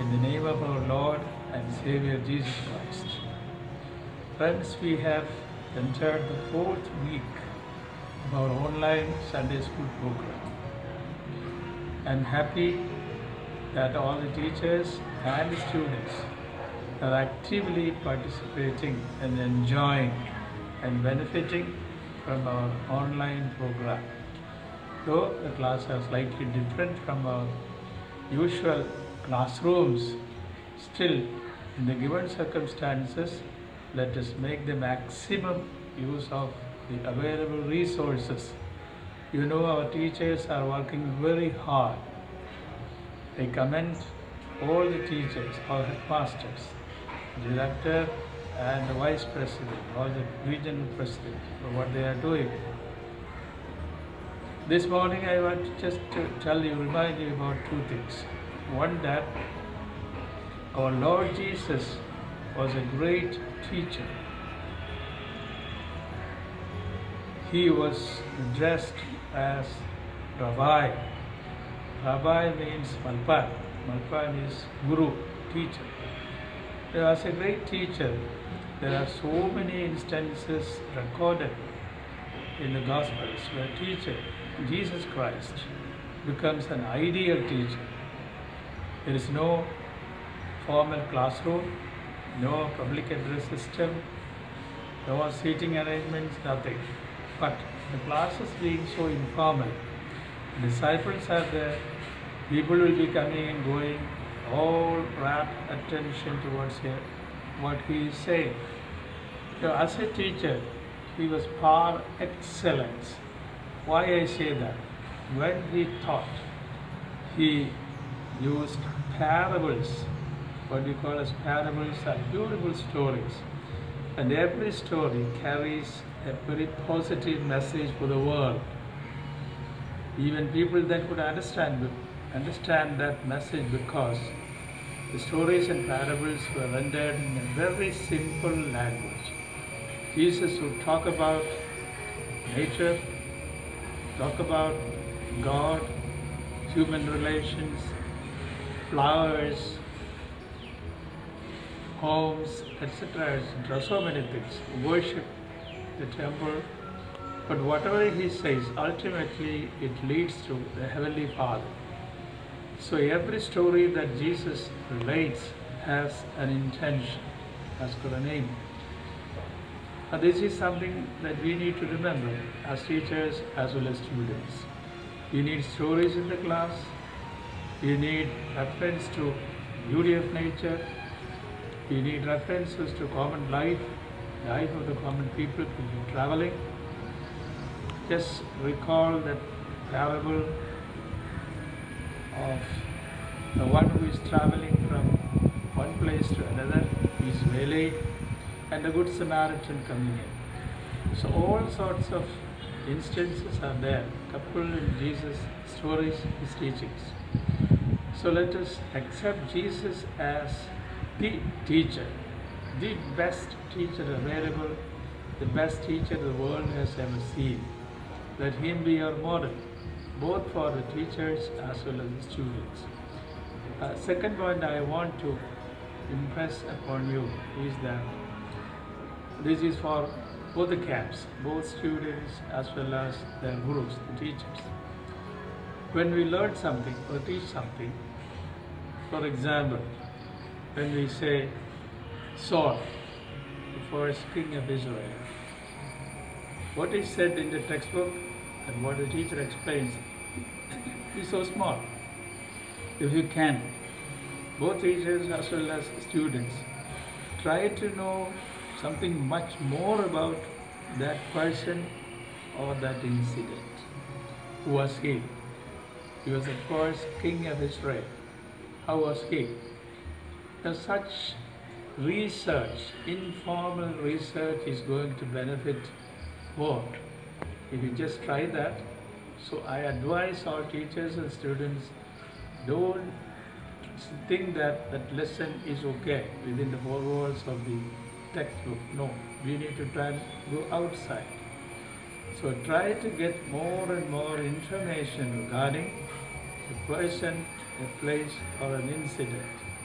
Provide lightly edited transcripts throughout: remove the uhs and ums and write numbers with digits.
In the name of our Lord and Savior Jesus Christ. Friends, we have entered the 4th week of our online Sunday school program. I'm happy that all the teachers and the students are actively participating and enjoying and benefiting from our online program. Though the class are slightly different from our usual classrooms, still in the given circumstances, let us make the maximum use of the available resources. You know, our teachers are working very hard. I commend all the teachers, all headmasters, director and the vice president, all the regional presidents for what they are doing. This morning I want just to remind you about two things. One, that our Lord Jesus was a great teacher. He was dressed as Rabbi. Rabbi means Malpan. Malpan means Guru, teacher. As a great teacher, there are so many instances recorded in the Gospels where teacher, Jesus Christ, becomes an ideal teacher. There is no formal classroom, no public address system, no seating arrangements, nothing. But the classes being so informal, disciples are there, people will be coming and going, all rapt attention towards what he is saying. So as a teacher, he was par excellence. Why I say that? When he taught, he used parables. What we call as parables are beautiful stories. And every story carries a very positive message for the world. Even people that could understand that message because the stories and parables were rendered in a very simple language. Jesus would talk about nature, talk about God, human relations, flowers, homes, etc. So many things. Worship, the temple. But whatever he says, ultimately it leads to the Heavenly Father. So every story that Jesus relates has an intention, has got a name. And this is something that we need to remember as teachers as well as students. We need stories in the class. We need reference to beauty of nature. We need references to common life of the common people who are traveling. Just recall that parable of the one who is traveling from one place to another, he is waylaid, and the Good Samaritan coming in. So all sorts of instances are there, coupled in Jesus' stories, his teachings. So let us accept Jesus as the teacher, the best teacher available, the best teacher the world has ever seen. Let him be our model, both for the teachers as well as the students. Second point I want to impress upon you is that this is for both the camps, both students as well as their gurus, the teachers. When we learn something or teach something, for example, when we say Saul, the first king of Israel, what is said in the textbook and what the teacher explains is so small. If you can, both teachers as well as students, try to know something much more about that person or that incident. Who was he? He was the first king of Israel. How was he? Now, such research, informal research, is going to benefit both. If you just try that, so I advise all teachers and students, don't think that that lesson is okay within the four walls of the textbook. No, we need to try and go outside. So try to get more and more information regarding a person, a place, or an incident.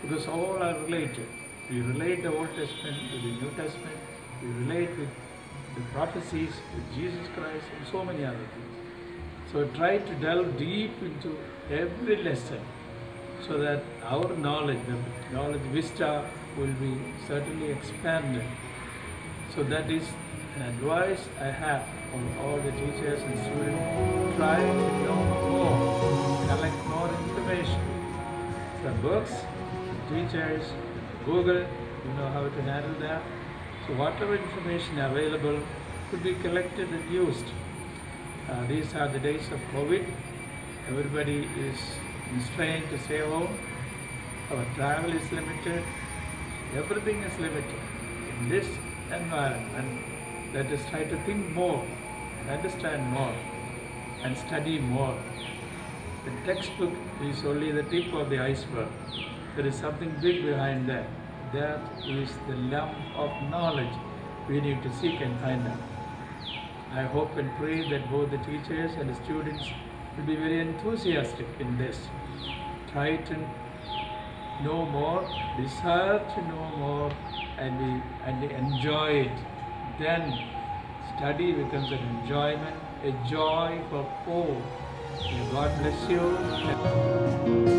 because all are related. We relate the Old Testament to the New Testament, we relate with the prophecies with Jesus Christ and so many other things. So try to delve deep into every lesson so that our knowledge, the knowledge vista, will be certainly expanded. So that is an advice I have for all the teachers and students. Try to know more, collect more information. From books, teachers, Google, you know how to handle that. So whatever information available could be collected and used. These are the days of COVID. Everybody is constrained to stay home. Our travel is limited. Everything is limited. In this environment, let us try to think more, understand more, and study more. The textbook is only the tip of the iceberg. There is something big behind that. That is the lump of knowledge we need to seek and find out. I hope and pray that both the teachers and the students will be very enthusiastic in this. Try to know more, desire to know more, and enjoy it. Then study becomes an enjoyment, a joy for all. May God bless you.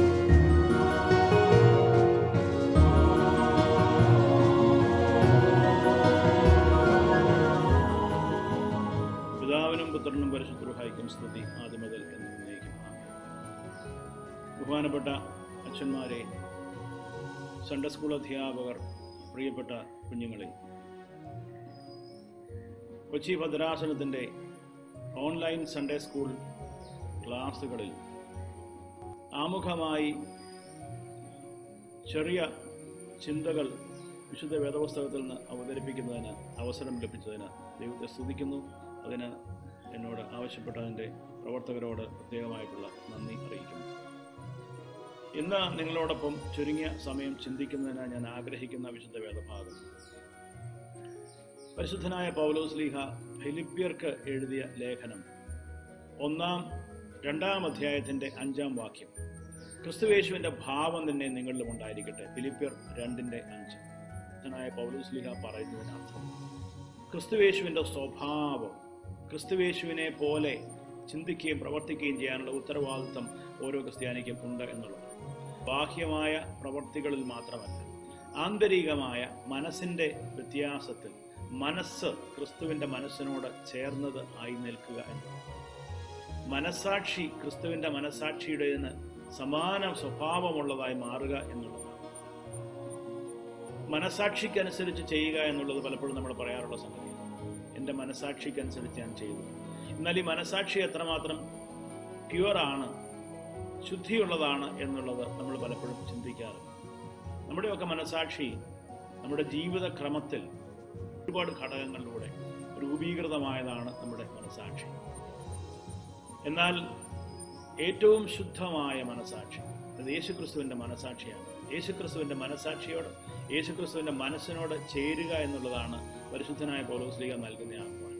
പുത്രനും പരിശുദ്ധരൂഹായിക്കും സ്തുതി ആദ്യം മുതൽ എന്നേക്കും. ബഹുമാനപ്പെട്ട അച്ഛന്മാരെ, Sunday school അധ്യാപകർ, പ്രിയപ്പെട്ട കുഞ്ഞുങ്ങളെ, കൊച്ചി ഭദ്രാസനത്തിൻ്റെ ഓൺലൈൻ സൺഡേ സ്കൂൾ ക്ലാസ്സുകളിൽ ആമുഖമായി ചെറിയ ചിന്തകൾ വിശുദ്ധ വേദപുസ്തകത്തിൽ നിന്ന് അവതരിപ്പിക്കുന്നതിന് അവസരം ലഭിച്ചതിന് ദൈവത്തെ സ്തുതിക്കുന്നു. അതിന് എന്നോട് ആവശ്യപ്പെട്ടതിൻ്റെ പ്രവർത്തകരോട് പ്രത്യേകമായിട്ടുള്ള നന്ദി അറിയിക്കുന്നു. ഇന്ന് നിങ്ങളോടൊപ്പം ചുരുങ്ങിയ സമയം ചിന്തിക്കുന്നതിന് ഞാൻ ആഗ്രഹിക്കുന്ന വിശുദ്ധ വേദഭാഗം പരിശുദ്ധനായ പൗലോസ്ലീഹ ഫിലിപ്പിയർക്ക് എഴുതിയ ലേഖനം 2 അധ്യായത്തിൻ്റെ 5-ാം വാക്യം. ക്രിസ്തുയേശുവിൻ്റെ ഭാവം തന്നെ നിങ്ങളിലും ഉണ്ടായിരിക്കട്ടെ. ഫിലിപ്പിയർ 2:5. പരിശുദ്ധനായ പൗലോസ്ലീഹ പറയുന്നതിനർത്ഥം ക്രിസ്തുയേശുവിൻ്റെ സ്വഭാവം, ക്രിസ്തുയേശുവിനെ പോലെ ചിന്തിക്കുകയും പ്രവർത്തിക്കുകയും ചെയ്യാനുള്ള ഉത്തരവാദിത്വം ഓരോ ക്രിസ്ത്യാനിക്കും ഉണ്ട് എന്നുള്ളത്. ബാഹ്യമായ പ്രവർത്തികളിൽ മാത്രമല്ല, ആന്തരികമായ മനസ്സിൻ്റെ വ്യത്യാസത്തിൽ മനസ്സ് ക്രിസ്തുവിൻ്റെ മനസ്സിനോട് ചേർന്നത് ആയി നിൽക്കുക എന്നുള്ളത്. മനസ്സാക്ഷി ക്രിസ്തുവിൻ്റെ മനസ്സാക്ഷിയുടേതിന് സമാന സ്വഭാവമുള്ളതായി മാറുക എന്നുള്ളതാണ്. മനസ്സാക്ഷിക്കനുസരിച്ച് ചെയ്യുക എന്നുള്ളത് പലപ്പോഴും നമ്മൾ പറയാറുള്ള സംഗതിയാണ്. എൻ്റെ മനസ്സാക്ഷിക്കനുസരിച്ച് ഞാൻ ചെയ്തു. എന്നാൽ ഈ മനസ്സാക്ഷി എത്രമാത്രം പ്യുവറാണ്, ശുദ്ധിയുള്ളതാണ് എന്നുള്ളത് നമ്മൾ പലപ്പോഴും ചിന്തിക്കാറുണ്ട്. നമ്മുടെയൊക്കെ മനസ്സാക്ഷി നമ്മുടെ ജീവിതക്രമത്തിൽ ഒരുപാട് ഘടകങ്ങളിലൂടെ രൂപീകൃതമായതാണ് നമ്മുടെ മനസ്സാക്ഷി. എന്നാൽ ഏറ്റവും ശുദ്ധമായ മനസ്സാക്ഷി അത് യേശുക്രിസ്തുവിൻ്റെ മനസ്സാക്ഷിയാണ്. യേശുക്രിസ്തുവിൻ്റെ മനസ്സാക്ഷിയോട്, യേശുക്രിസ്തുവിൻ്റെ മനസ്സിനോട് ചേരുക എന്നുള്ളതാണ് പരിശുദ്ധനായ പൗലോസ്ലീഹ നൽകുന്ന ആഹ്വാനം.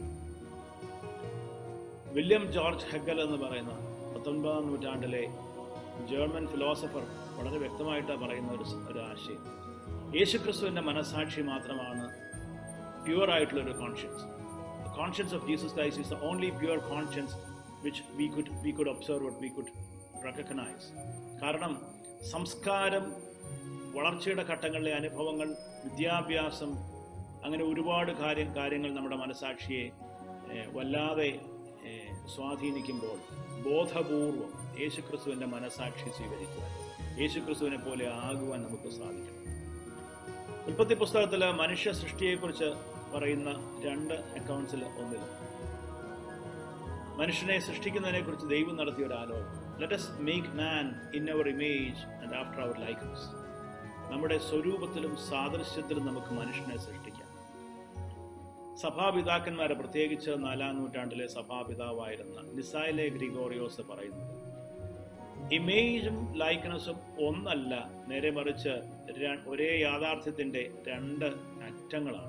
വില്യം ജോർജ് ഹെഗൽ എന്ന് പറയുന്ന 19-ാം നൂറ്റാണ്ടിലെ ജർമ്മൻ ഫിലോസഫർ വളരെ വ്യക്തമായിട്ട് പറയുന്ന ഒരു ആശയം, യേശുക്രിസ്തുവിൻ്റെ മനസ്സാക്ഷി മാത്രമാണ് പ്യുവറായിട്ടുള്ളൊരു conscience. The conscience of Jesus Christ is the only pure conscience which we could observe, what we could recognize. കാരണം സംസ്കാരം, വളർച്ചയുടെ ഘട്ടങ്ങളിലെ അനുഭവങ്ങൾ, വിദ്യാഭ്യാസം, അങ്ങനെ ഒരുപാട് കാര്യങ്ങൾ നമ്മുടെ മനസ്സാക്ഷിയെ വല്ലാതെ സ്വാധീനിക്കുമ്പോൾ ബോധപൂർവം യേശുക്രിസ്തുവിൻ്റെ മനസ്സാക്ഷി സ്വീകരിക്കുവാൻ, യേശുക്രിസ്തുവിനെ പോലെ ആകുവാൻ നമുക്ക് സാധിക്കണം. ഉൽപ്പത്തി പുസ്തകത്തിൽ മനുഷ്യ സൃഷ്ടിയെക്കുറിച്ച് പറയുന്ന 2 അക്കൗണ്ട്സിൽ ഒന്നിൽ മനുഷ്യനെ സൃഷ്ടിക്കുന്നതിനെക്കുറിച്ച് ദൈവം നടത്തിയ ഒരു ആലോചന. Let us make man in our image and after our likeness. നമ്മുടെ സ്വരൂപത്തിലും സാദൃശ്യത്തിലും നമുക്ക് മനുഷ്യനെ സൃഷ്ടിക്കാം. സഭാപിതാക്കന്മാരെ, പ്രത്യേകിച്ച് 4-ാം നൂറ്റാണ്ടിലെ സഭാപിതാവായിരുന്ന നിസായിലെ ഗ്രിഗോറിയോസ് പറയുന്നത്, ഇമേജും ലൈക്ക്നെസ്സും ഒന്നല്ല, നേരെ മറിച്ച് ഒരേ യാഥാർത്ഥ്യത്തിൻ്റെ 2 അറ്റങ്ങളാണ്.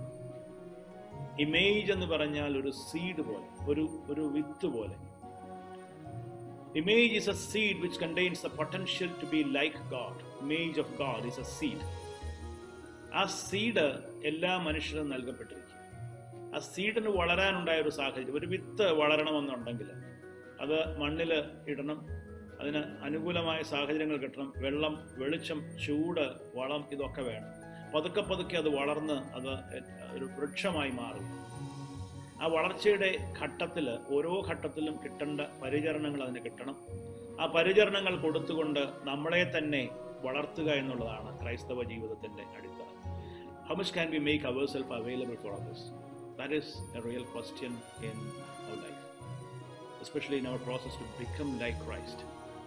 ഇമേജ് എന്ന് പറഞ്ഞാൽ ഒരു സീഡ് പോലെ, ഒരു വിത്ത് പോലെ. Image is a seed which contains the potential to be like God. Image of God is a seed. ആ സീഡ് എല്ലാ മനുഷ്യരും നൽകപ്പെട്ടിരിക്കും. ആ സീഡിന് വളരാനുണ്ടായ ഒരു സാഹചര്യം, ഒരു വിത്ത് വളരണമെന്നുണ്ടെങ്കിൽ അത് മണ്ണിൽ ഇടണം, അതിന് അനുകൂലമായ സാഹചര്യങ്ങൾ കിട്ടണം, വെള്ളം, വെളിച്ചം, ചൂട്, വളം, ഇതൊക്കെ വേണം. പതുക്കെ പതുക്കെ അത് വളർന്ന് അത് ഒരു വൃക്ഷമായി മാറും. ആ വളർച്ചയുടെ ഘട്ടത്തിൽ, ഓരോ ഘട്ടത്തിലും കിട്ടേണ്ട പരിചരണങ്ങൾ അതിന് കിട്ടണം. ആ പരിചരണങ്ങൾ കൊടുത്തുകൊണ്ട് നമ്മളെ തന്നെ വളർത്തുക എന്നുള്ളതാണ് ക്രൈസ്തവ ജീവിതത്തിന്റെ അടിത്തറ. How much can we make ourselves available for others? That is a real question in our life, especially in our process to become like Christ,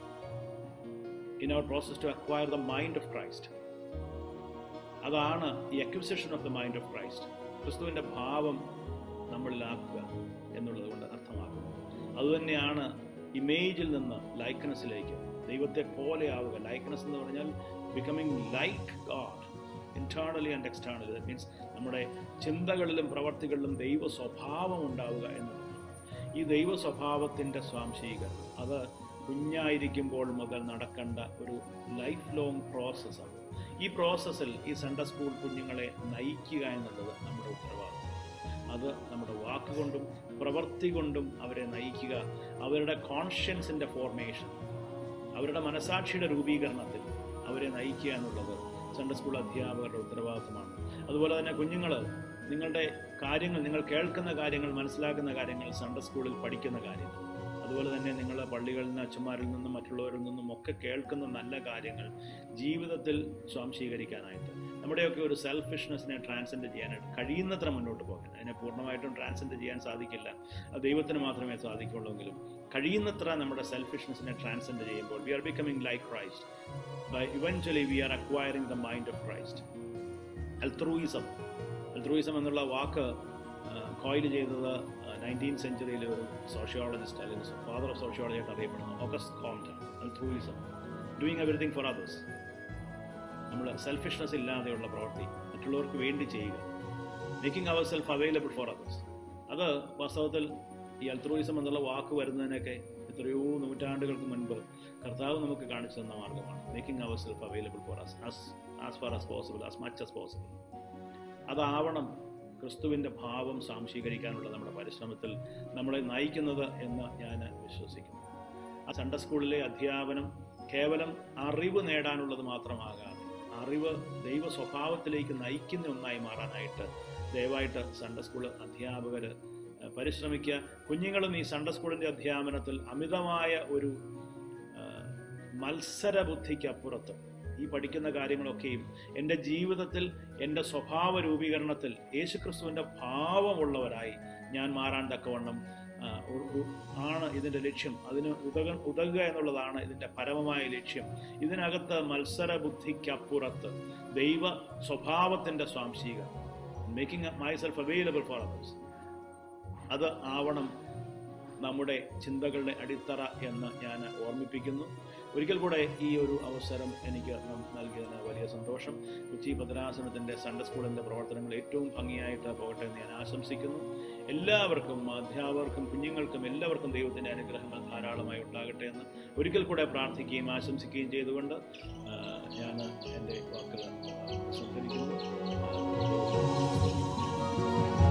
in our process to acquire the mind of Christ. അതാണ് ഈ acquisition of the mind of Christ. ക്രിസ്തുവിന്റെ ഭാവം നമ്മളിലാക്കുക എന്നുള്ളത് കൊണ്ട് അർത്ഥമാക്കുന്നത്. അതുതന്നെയാണ് ഇമേജിൽ നിന്ന് ലൈക്ക്നെസ്സിലേക്ക്, ദൈവത്തെ പോലെയാവുക. ലൈക്ക്നെസ് എന്ന് പറഞ്ഞാൽ becoming like God internally and externally. That means നമ്മുടെ ചിന്തകളിലും പ്രവർത്തികളിലും ദൈവ സ്വഭാവം ഉണ്ടാവുക എന്നുള്ളതാണ്. ഈ ദൈവ സ്വഭാവത്തിൻ്റെ സ്വാംശീകരണം അത് കുഞ്ഞായിരിക്കുമ്പോൾ മുതൽ നടക്കേണ്ട ഒരു ലൈഫ് ലോങ് പ്രോസസ്സാണ്. ഈ പ്രോസസ്സിൽ ഈ സൺഡേ സ്കൂൾ കുഞ്ഞുങ്ങളെ നയിക്കുക എന്നുള്ളത് നമ്മുടെ ഉത്തരവാദിത്വം. അത് നമ്മുടെ വാക്കുകൊണ്ടും പ്രവൃത്തി കൊണ്ടും അവരെ നയിക്കുക, അവരുടെ കോൺഷ്യൻസിൻ്റെ ഫോർമേഷൻ, അവരുടെ മനസാക്ഷിയുടെ രൂപീകരണത്തിൽ അവരെ നയിക്കുക എന്നുള്ളത് സൺഡേ സ്കൂൾ അധ്യാപകരുടെ ഉത്തരവാദിത്തമാണ്. അതുപോലെ തന്നെ കുഞ്ഞുങ്ങൾ, നിങ്ങളുടെ കാര്യങ്ങൾ, നിങ്ങൾ കേൾക്കുന്ന കാര്യങ്ങൾ, മനസ്സിലാക്കുന്ന കാര്യങ്ങൾ, സൺഡേ സ്കൂളിൽ പഠിക്കുന്ന കാര്യങ്ങൾ, അതുപോലെ തന്നെ നിങ്ങൾ പള്ളികളിൽ നിന്ന്, അച്ഛന്മാരിൽ നിന്നും മറ്റുള്ളവരിൽ നിന്നും ഒക്കെ കേൾക്കുന്ന നല്ല കാര്യങ്ങൾ ജീവിതത്തിൽ സ്വാംശീകരിക്കാനായിട്ട്, നമ്മുടെയൊക്കെ ഒരു സെൽഫിഷ്നെസ്സിനെ ട്രാൻസെൻഡ് ചെയ്യാനായിട്ട് കഴിയുന്നത്ര മുന്നോട്ട് പോകാൻ. അതിനെ പൂർണ്ണമായിട്ടും ട്രാൻസെൻഡ് ചെയ്യാൻ സാധിക്കില്ല, അത് ദൈവത്തിന് മാത്രമേ സാധിക്കുള്ളൂവെങ്കിലും കഴിയുന്നത്ര നമ്മുടെ സെൽഫിഷ്നെസ്സിനെ ട്രാൻസെൻഡ് ചെയ്യുമ്പോൾ we are becoming like Christ. By eventually we are acquiring the mind of Christ. Altruism എന്നുള്ള വാക്ക് കോയിൽ ചെയ്തത് 19th centuryയിലെ ഒരു സോഷ്യോളജിസ്റ്റ്, അല്ലെങ്കിൽ ഫാദർ ഓഫ് സോഷ്യോളജി ആയിട്ട് അറിയപ്പെടുന്ന August Comte. altruism, doing everything for others. നമ്മൾ സെൽഫിഷ്നെസ് ഇല്ലാതെയുള്ള പ്രവൃത്തി, മറ്റുള്ളവർക്ക് വേണ്ടി ചെയ്യുക, making our self available for others. അത് വാസ്തവത്തിൽ ഈ altruism എന്നുള്ള വാക്ക് വരുന്നതിനൊക്കെ എത്രയോ നൂറ്റാണ്ടുകൾക്ക് മുൻപ് കർത്താവ് നമുക്ക് കാണിച്ചു തന്ന മാർഗമാണ്. Making our self available for us as far as possible, as much as possible. അതാവണം ക്രിസ്തുവിൻ്റെ ഭാവം സ്വാംശീകരിക്കാനുള്ള നമ്മുടെ പരിശ്രമത്തിൽ നമ്മളെ നയിക്കുന്നത് എന്ന് ഞാൻ വിശ്വസിക്കുന്നു. ആ സൺഡേ സ്കൂളിലെ അധ്യാപനം കേവലം അറിവ് നേടാനുള്ളത് മാത്രമാകാതെ, അറിവ് ദൈവ സ്വഭാവത്തിലേക്ക് നയിക്കുന്ന ഒന്നായി മാറാനായിട്ട് ദയവായിട്ട് സൺഡേ സ്കൂൾ അധ്യാപകർ പരിശ്രമിക്കുക. കുഞ്ഞുങ്ങളും ഈ സൺഡേ സ്കൂളിൻ്റെ അധ്യാപനത്തിൽ അമിതമായ ഒരു മത്സരബുദ്ധിക്കപ്പുറത്ത് ഈ പഠിക്കുന്ന കാര്യങ്ങളൊക്കെയും എൻ്റെ ജീവിതത്തിൽ, എൻ്റെ സ്വഭാവ രൂപീകരണത്തിൽ യേശുക്രിസ്തുവിൻ്റെ ഭാവമുള്ളവരായി ഞാൻ മാറാൻ തക്കവണ്ണം ആണ് ഇതിൻ്റെ ലക്ഷ്യം. അതിന് ഉതകുക എന്നുള്ളതാണ് ഇതിൻ്റെ പരമമായ ലക്ഷ്യം. ഇതിനകത്ത് മത്സരബുദ്ധിക്കപ്പുറത്ത് ദൈവ സ്വഭാവത്തിൻ്റെ സ്വാംശീകരണം, making my self available for others, അത് ആവണം നമ്മുടെ ചിന്തകളുടെ അടിത്തറ എന്ന് ഞാൻ ഓർമ്മിപ്പിക്കുന്നു. ഒരിക്കൽ കൂടെ ഈ ഒരു അവസരം എനിക്ക് നൽകിയതിന് വലിയ സന്തോഷം. കൊച്ചി ഭദ്രാസനത്തിൻ്റെ സൺഡേ സ്കൂളിൻ്റെ പ്രവർത്തനങ്ങൾ ഏറ്റവും ഭംഗിയായിട്ട് പോകട്ടെ എന്ന് ഞാൻ ആശംസിക്കുന്നു. എല്ലാവർക്കും, അധ്യാപകർക്കും കുഞ്ഞുങ്ങൾക്കും എല്ലാവർക്കും ദൈവത്തിൻ്റെ അനുഗ്രഹങ്ങൾ ധാരാളമായി ഉണ്ടാകട്ടെ എന്ന് ഒരിക്കൽ കൂടെ പ്രാർത്ഥിക്കുകയും ആശംസിക്കുകയും ചെയ്തുകൊണ്ട് ഞാൻ എൻ്റെ വാക്കുകൾ സംസാരിക്കുന്നു.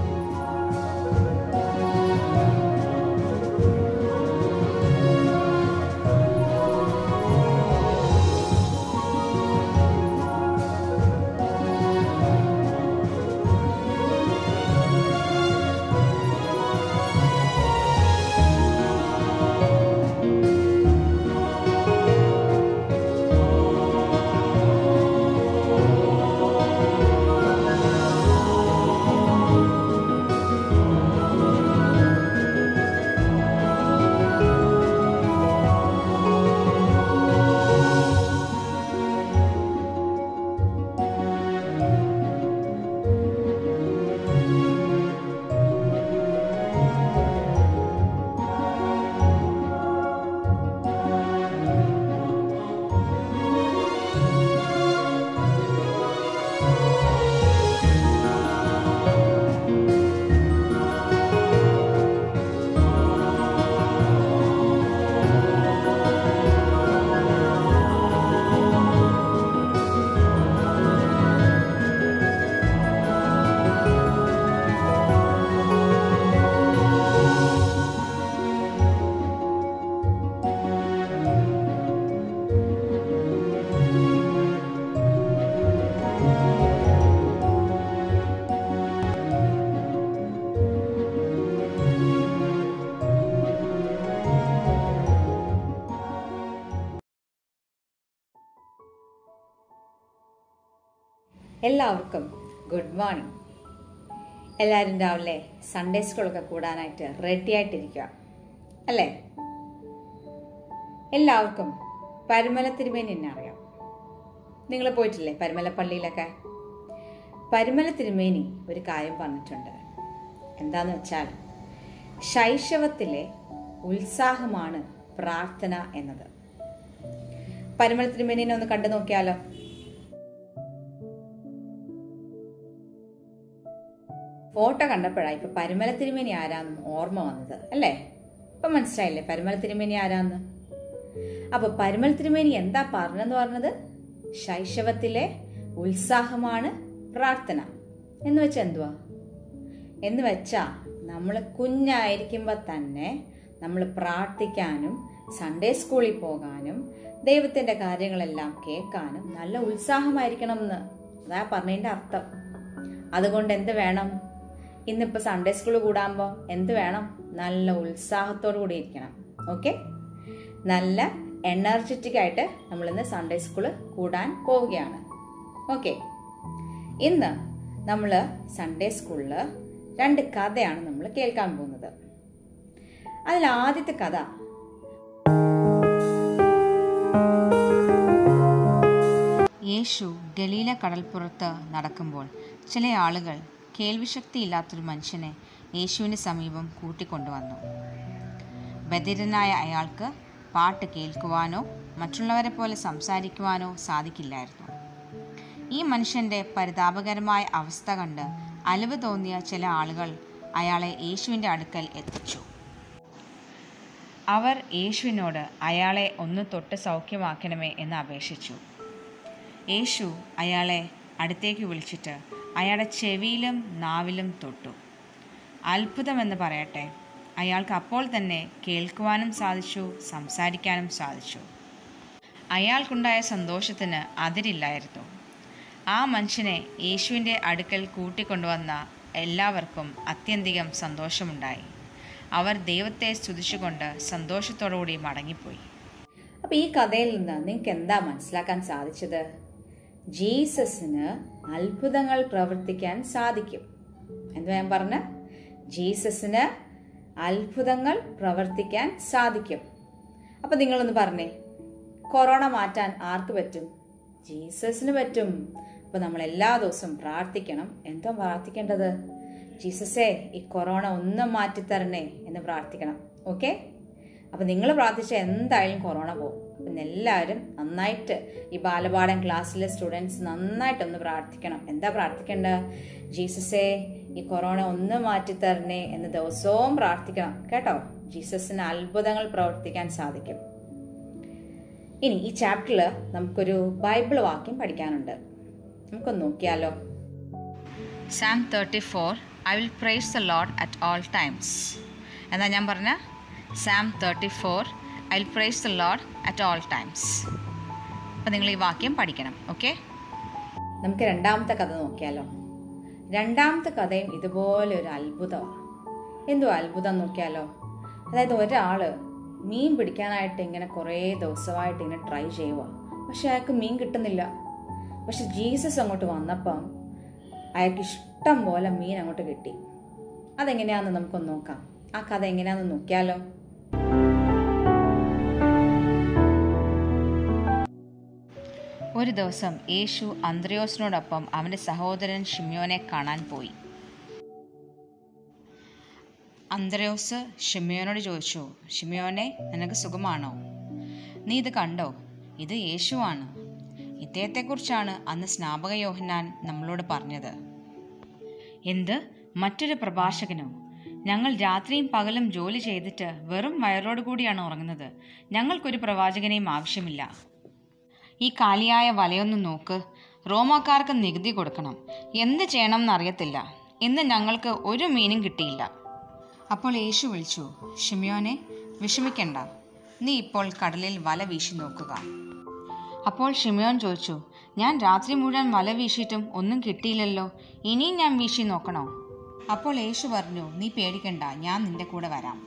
എല്ലാവർക്കും ഗുഡ് മോർണിംഗ്. എല്ലാവരും രാവിലെ സൺഡേ സ്കൂളൊക്കെ കൂടാനായിട്ട് റെഡി ആയിട്ടിരിക്കുക അല്ലേ? എല്ലാവർക്കും പരുമല തിരുമേനി എന്നെ അറിയാം. നിങ്ങൾ പോയിട്ടില്ലേ പരുമല പള്ളിയിലൊക്കെ? പരുമല തിരുമേനി ഒരു കാര്യം പറഞ്ഞിട്ടുണ്ട്. എന്താന്ന് വെച്ചാൽ ശൈശവത്തിലെ ഉത്സാഹമാണ് പ്രാർത്ഥന എന്നത്. പരുമല തിരുമേനിനെ ഒന്ന് കണ്ടു നോക്കിയാലോ? ഫോട്ടോ കണ്ടപ്പോഴാണ് ഇപ്പൊ പരുമല തിരുമേനി ആരാന്ന് ഓർമ്മ വന്നത് അല്ലേ? ഇപ്പൊ മനസ്സിലായില്ലേ പരുമല തിരുമേനി ആരാന്ന്? അപ്പൊ പരുമല തിരുമേനി എന്താ പറഞ്ഞത്? ശൈശവത്തിലെ ഉത്സാഹമാണ് പ്രാർത്ഥന എന്ന് വെച്ചാ എന്തുവാ? എന്ന് വെച്ചാ നമ്മള് കുഞ്ഞായിരിക്കുമ്പോ തന്നെ നമ്മൾ പ്രാർത്ഥിക്കാനും സൺഡേ സ്കൂളിൽ പോകാനും ദൈവത്തിന്റെ കാര്യങ്ങളെല്ലാം കേൾക്കാനും നല്ല ഉത്സാഹമായിരിക്കണം എന്ന് അതാ പറഞ്ഞതിന്റെ അർത്ഥം. അതുകൊണ്ട് എന്ത് വേണം? ഇന്നിപ്പോ സൺഡേ സ്കൂൾ കൂടാകുമ്പോ എന്ത് വേണം? നല്ല ഉത്സാഹത്തോടു കൂടി ഇരിക്കണം. ഓക്കെ, നല്ല എനർജറ്റിക് ആയിട്ട് നമ്മൾ ഇന്ന് സൺഡേ സ്കൂള് കൂടാൻ പോവുകയാണ്. ഓക്കെ, ഇന്ന് നമ്മള് സൺഡേ സ്കൂളില് 2 കഥയാണ് നമ്മൾ കേൾക്കാൻ പോകുന്നത്. അതിൽ ആദ്യത്തെ കഥ യേശു ഗലീല കടൽപ്പുറത്ത് നടക്കുമ്പോൾ ചില ആളുകൾ കേൾവിശക്തിയില്ലാത്തൊരു മനുഷ്യനെ യേശുവിന് സമീപം കൂട്ടിക്കൊണ്ടുവന്നു. ബധിരനായ അയാൾക്ക് പാട്ട് കേൾക്കുവാനോ മറ്റുള്ളവരെ പോലെ സംസാരിക്കുവാനോ സാധിക്കില്ലായിരുന്നു. ഈ മനുഷ്യൻ്റെ പരിതാപകരമായ അവസ്ഥ കണ്ട് അലിവ് തോന്നിയ ചില ആളുകൾ അയാളെ യേശുവിൻ്റെ അടുക്കൽ എത്തിച്ചു. അവർ യേശുവിനോട് അയാളെ ഒന്ന് തൊട്ട് സൗഖ്യമാക്കണമേ എന്ന് അപേക്ഷിച്ചു. യേശു അയാളെ അടുത്തേക്ക് വിളിച്ചിട്ട് അയാളുടെ ചെവിയിലും നാവിലും തൊട്ടു. അത്ഭുതമെന്ന് പറയട്ടെ, അയാൾക്ക് അപ്പോൾ തന്നെ കേൾക്കുവാനും സാധിച്ചു, സംസാരിക്കാനും സാധിച്ചു. അയാൾക്കുണ്ടായ സന്തോഷത്തിന് അതിരില്ലായിരുന്നു. ആ മനുഷ്യനെ യേശുവിൻ്റെ അടുക്കൽ കൂട്ടിക്കൊണ്ടുവന്ന എല്ലാവർക്കും അത്യന്തികം സന്തോഷമുണ്ടായി. അവർ ദൈവത്തെ സ്തുതിച്ചുകൊണ്ട് സന്തോഷത്തോടുകൂടി മടങ്ങിപ്പോയി. അപ്പൊ ഈ കഥയിൽ നിന്ന് നിങ്ങൾക്ക് എന്താ മനസ്സിലാക്കാൻ സാധിച്ചത്? ജീസസിന് അത്ഭുതങ്ങൾ പ്രവർത്തിക്കാൻ സാധിക്കും. എന്താ ഞാൻ പറഞ്ഞ? ജീസസിന് അത്ഭുതങ്ങൾ പ്രവർത്തിക്കാൻ സാധിക്കും. അപ്പൊ നിങ്ങളൊന്ന് പറഞ്ഞേ, കൊറോണ മാറ്റാൻ ആർക്ക് പറ്റും? ജീസസിന് പറ്റും. അപ്പൊ നമ്മൾ എല്ലാ ദിവസവും പ്രാർത്ഥിക്കണം. എന്താ പ്രാർത്ഥിക്കേണ്ടത്? ജീസസേ, ഈ കൊറോണ ഒന്ന് മാറ്റിത്തരണേ എന്ന് പ്രാർത്ഥിക്കണം. ഓക്കെ, അപ്പൊ നിങ്ങൾ പ്രാർത്ഥിച്ച എന്തായാലും കൊറോണ പോകും. അപ്പം എല്ലാവരും നന്നായിട്ട് ഈ ബാലപാഠം ക്ലാസ്സിലെ സ്റ്റുഡൻസ് നന്നായിട്ടൊന്ന് പ്രാർത്ഥിക്കണം. എന്താ പ്രാർത്ഥിക്കേണ്ടത്? ജീസസേ, ഈ കൊറോണ ഒന്ന് മാറ്റിത്തരണേ എന്ന് ദിവസവും പ്രാർത്ഥിക്കണം കേട്ടോ. ജീസസിന് അത്ഭുതങ്ങൾ പ്രവർത്തിക്കാൻ സാധിക്കും. ഇനി ഈ ചാപ്റ്ററിൽ നമുക്കൊരു ബൈബിൾ വാക്യം പഠിക്കാനുണ്ട്. നമുക്കൊന്ന് നോക്കിയാലോ? Psalm 34, I will praise the Lord at all times. എന്നാ ഞാൻ പറഞ്ഞ Psalm 34, I will praise the Lord at all times. അപ്പം നിങ്ങൾ ഈ വാക്യം പഠിക്കണം. ഓക്കെ, നമുക്ക് രണ്ടാമത്തെ കഥ നോക്കിയാലോ? രണ്ടാമത്തെ കഥയും ഇതുപോലെ ഒരു അത്ഭുതമാണ്. എന്തോ അത്ഭുതം നോക്കിയാലോ? അതായത് ഒരാള് മീൻ പിടിക്കാനായിട്ട് ഇങ്ങനെ കുറേ ദിവസമായിട്ട് ഇങ്ങനെ ട്രൈ ചെയ്യുക, പക്ഷെ അയാൾക്ക് മീൻ കിട്ടുന്നില്ല. പക്ഷെ ജീസസ് അങ്ങോട്ട് വന്നപ്പം അയാൾക്ക് ഇഷ്ടം പോലെ മീൻ അങ്ങോട്ട് കിട്ടി. അതെങ്ങനെയാണെന്ന് നമുക്കൊന്ന് നോക്കാം. ആ കഥ എങ്ങനെയാണെന്ന് നോക്കിയാലോ? ഒരു ദിവസം യേശു അന്ത്രയോസിനോടൊപ്പം അവൻ്റെ സഹോദരൻ ശിമ്യോനെ കാണാൻ പോയി. അന്ത്രയോസ് ശിമ്യോനോട് ചോദിച്ചു, ശിമ്യോനെ, നിനക്ക് സുഖമാണോ? നീ ഇത് കണ്ടോ? ഇത് യേശുവാണ്. ഇദ്ദേഹത്തെക്കുറിച്ചാണ് അന്ന് സ്നാപക യോഹന്നാൻ നമ്മളോട് പറഞ്ഞത്. എന്ത്, മറ്റൊരു പ്രഭാഷകനോ? ഞങ്ങൾ രാത്രിയും പകലും ജോലി ചെയ്തിട്ട് വെറും വയറോട് കൂടിയാണ് ഉറങ്ങുന്നത്. ഞങ്ങൾക്കൊരു പ്രവാചകനെയും ആവശ്യമില്ല. ഈ കാലിയായ വലയൊന്ന് നോക്ക്. റോമാക്കാർക്ക് നികുതി കൊടുക്കണം. എന്ത് ചെയ്യണം എന്നറിയത്തില്ല. ഇന്ന് ഞങ്ങൾക്ക് ഒരു മീനും കിട്ടിയില്ല. അപ്പോൾ യേശു വിളിച്ചു, ശിമ്യോനെ, വിഷമിക്കണ്ട. നീ ഇപ്പോൾ കടലിൽ വല വീശി നോക്കുക. അപ്പോൾ ശിമ്യോൻ ചോദിച്ചു, ഞാൻ രാത്രി മുഴുവൻ വല വീശിയിട്ടും ഒന്നും കിട്ടിയില്ലല്ലോ. ഇനിയും ഞാൻ വീശി നോക്കണോ? അപ്പോൾ യേശു പറഞ്ഞു, നീ പേടിക്കണ്ട, ഞാൻ നിന്റെ കൂടെ വരാം.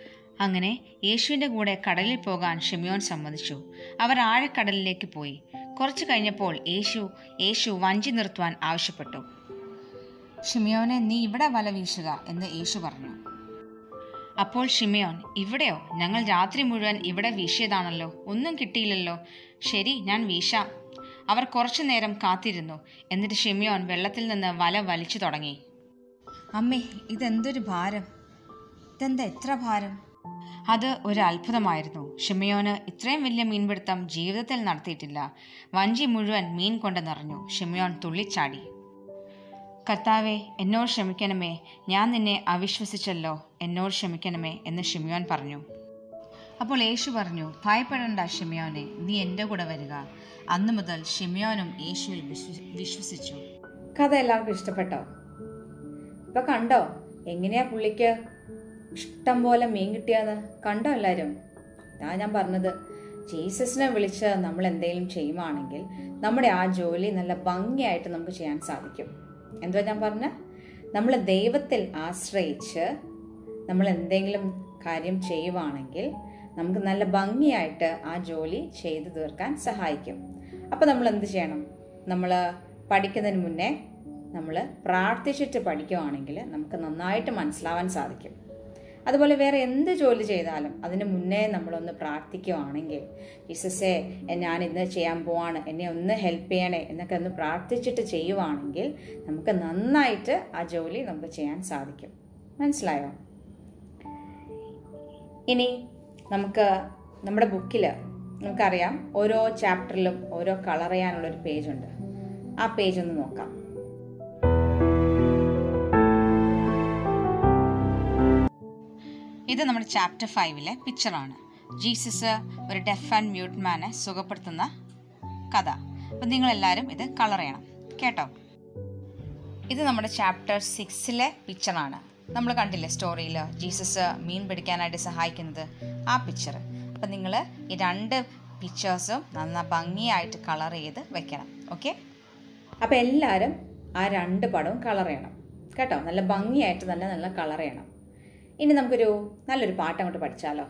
അങ്ങനെ യേശുവിൻ്റെ കൂടെ കടലിൽ പോകാൻ ശിമ്യോൻ സമ്മതിച്ചു. അവർ ആഴക്കടലിലേക്ക് പോയി. കുറച്ചു കഴിഞ്ഞപ്പോൾ യേശു വഞ്ചി നിർത്തുവാൻ ആവശ്യപ്പെട്ടു. ഷിമിയോനെ, നീ ഇവിടെ വല വീശുക എന്ന് യേശു പറഞ്ഞു. അപ്പോൾ ഷിമിയോൻ, ഇവിടെയോ? ഞങ്ങൾ രാത്രി മുഴുവൻ ഇവിടെ വീശിയതാണല്ലോ, ഒന്നും കിട്ടിയില്ലല്ലോ. ശരി, ഞാൻ വീശാം. അവർ കുറച്ചു നേരം കാത്തിരുന്നു. എന്നിട്ട് ഷിമിയോൻ വെള്ളത്തിൽ നിന്ന് വല വലിച്ചു തുടങ്ങി. അമ്മേ, ഇതെന്തൊരു ഭാരം! ഇതെന്താ എത്ര ഭാരം! അത് ഒരു അത്ഭുതമായിരുന്നു. ഷിമിയോന് ഇത്രയും വലിയ മീൻപിടുത്തം ജീവിതത്തിൽ നടത്തിയിട്ടില്ല. വഞ്ചി മുഴുവൻ മീൻ കൊണ്ട് നിറഞ്ഞു. ഷിമിയോൻ തുള്ളിച്ചാടി. കർത്താവേ, എന്നോട് ക്ഷമിക്കണമേ, ഞാൻ നിന്നെ അവിശ്വസിച്ചല്ലോ, എന്നോട് ക്ഷമിക്കണമേ എന്ന് ഷിമിയോൻ പറഞ്ഞു. അപ്പോൾ യേശു പറഞ്ഞു, ഭയപ്പെടേണ്ട ഷിമിയോനെ, നീ എൻ്റെ കൂടെ വരിക. അന്നു മുതൽ ഷിമിയോനും യേശുവിൽ വിശ്വസിച്ചു. കഥ എല്ലാവർക്കും ഇഷ്ടപ്പെട്ടോ? ഇപ്പൊ കണ്ടോ എങ്ങനെയാ പുള്ളിക്ക് ഇഷ്ടം പോലെ മീൻ കിട്ടിയെന്ന്? കണ്ടോ എല്ലാവരും? ഇതാ ഞാൻ പറഞ്ഞത്, ജീസസിനെ വിളിച്ച് നമ്മൾ എന്തെങ്കിലും ചെയ്യുവാണെങ്കിൽ നമ്മുടെ ആ ജോലി നല്ല ഭംഗിയായിട്ട് നമുക്ക് ചെയ്യാൻ സാധിക്കും. എന്തുവാ ഞാൻ പറഞ്ഞ? നമ്മൾ ദൈവത്തിൽ ആശ്രയിച്ച് നമ്മൾ എന്തെങ്കിലും കാര്യം ചെയ്യുവാണെങ്കിൽ നമുക്ക് നല്ല ഭംഗിയായിട്ട് ആ ജോലി ചെയ്തു തീർക്കാൻ സഹായിക്കും. അപ്പോൾ നമ്മൾ എന്ത് ചെയ്യണം? നമ്മൾ പഠിക്കുന്നതിന് മുന്നേ നമ്മൾ പ്രാർത്ഥിച്ചിട്ട് പഠിക്കുകയാണെങ്കിൽ നമുക്ക് നന്നായിട്ട് മനസ്സിലാവാൻ സാധിക്കും. അതുപോലെ വേറെ എന്ത് ജോലി ചെയ്താലും അതിന് മുന്നേ നമ്മളൊന്ന് പ്രാർത്ഥിക്കുകയാണെങ്കിൽ, ജീസസേ, ഞാൻ ഇന്ന് ചെയ്യാൻ പോവാണ്, എന്നെ ഒന്ന് ഹെൽപ്പ് ചെയ്യണേ എന്നൊക്കെ ഒന്ന് പ്രാർത്ഥിച്ചിട്ട് ചെയ്യുവാണെങ്കിൽ നമുക്ക് നന്നായിട്ട് ആ ജോലി നമുക്ക് ചെയ്യാൻ സാധിക്കും. മനസ്സിലായോ? ഇനി നമുക്ക് നമ്മുടെ ബുക്കിൽ നമുക്കറിയാം ഓരോ ചാപ്റ്ററിലും ഓരോ കളർ ചെയ്യാനുള്ളൊരു പേജുണ്ട്. ആ പേജ് ഒന്ന് നോക്കാം. ഇത് നമ്മുടെ ചാപ്റ്റർ 5-ലെ പിക്ചറാണ്. ജീസസ് ഒരു ഡെഫ് ആൻഡ് മ്യൂട്ട് മാനെ സുഖപ്പെടുത്തുന്ന കഥ. അപ്പം നിങ്ങളെല്ലാവരും ഇത് കളർ ചെയ്യണം കേട്ടോ. ഇത് നമ്മുടെ ചാപ്റ്റർ 6-ലെ പിക്ചറാണ്. നമ്മൾ കണ്ടില്ലേ സ്റ്റോറിയിൽ ജീസസ് മീൻ പിടിക്കാനായിട്ട് സഹായിക്കുന്നത്, ആ പിക്ചർ. അപ്പം നിങ്ങൾ ഈ 2 പിക്ചേഴ്സും നന്നാ ഭംഗിയായിട്ട് കളർ ചെയ്ത് വെക്കണം. ഓക്കെ? അപ്പം എല്ലാവരും ആ 2 പടവും കളർ ചെയ്യണം കേട്ടോ. നല്ല ഭംഗിയായിട്ട് തന്നെ നല്ല കളർ ചെയ്യണം. ഇനി നമുക്കൊരു നല്ലൊരു പാട്ട് അങ്ങോട്ട് പഠിച്ചാലോ?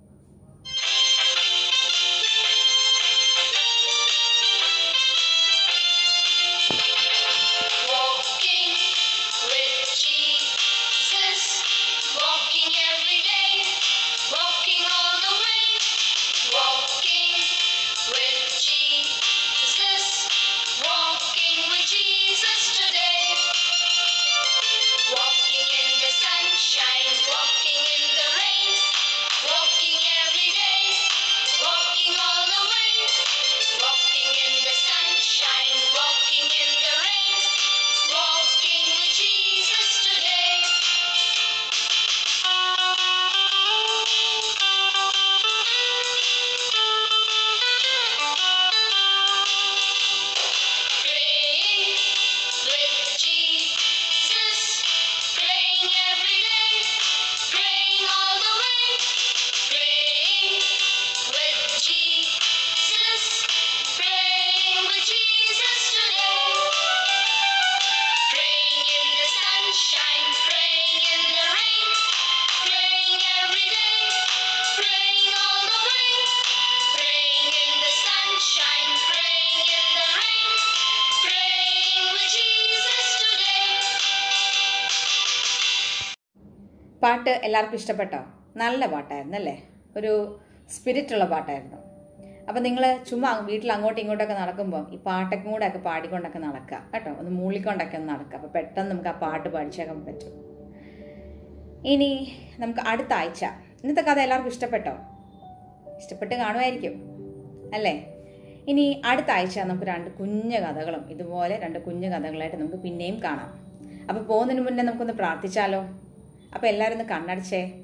പാട്ട് എല്ലാവർക്കും ഇഷ്ടപ്പെട്ടോ? നല്ല പാട്ടായിരുന്നു അല്ലേ? ഒരു സ്പിരിറ്റുള്ള പാട്ടായിരുന്നു. അപ്പം നിങ്ങൾ ചുമ്മാ വീട്ടിൽ അങ്ങോട്ടും ഇങ്ങോട്ടൊക്കെ നടക്കുമ്പോൾ ഈ പാട്ടൊക്കെ കൂടെ ഒക്കെ പാടിക്കൊണ്ടൊക്കെ നടക്കുക കേട്ടോ. ഒന്ന് മൂളിക്കൊണ്ടൊക്കെ ഒന്ന് നടക്കുക. അപ്പോൾ പെട്ടെന്ന് നമുക്ക് ആ പാട്ട് പഠിച്ചേക്കാൻ പറ്റും. ഇനി നമുക്ക് അടുത്ത ആഴ്ച, ഇന്നത്തെ കഥ എല്ലാവർക്കും ഇഷ്ടപ്പെട്ടോ? ഇഷ്ടപ്പെട്ട് കാണുമായിരിക്കും അല്ലേ? ഇനി അടുത്ത ആഴ്ച നമുക്ക് 2 കുഞ്ഞു കഥകളും ഇതുപോലെ 2 കുഞ്ഞു കഥകളായിട്ട് നമുക്ക് പിന്നെയും കാണാം. അപ്പോൾ പോകുന്നതിന് മുന്നേ നമുക്കൊന്ന് പ്രാർത്ഥിച്ചാലോ? അപ്പോൾ എല്ലാവരും ഒന്ന് കണ്ണടച്ചേ.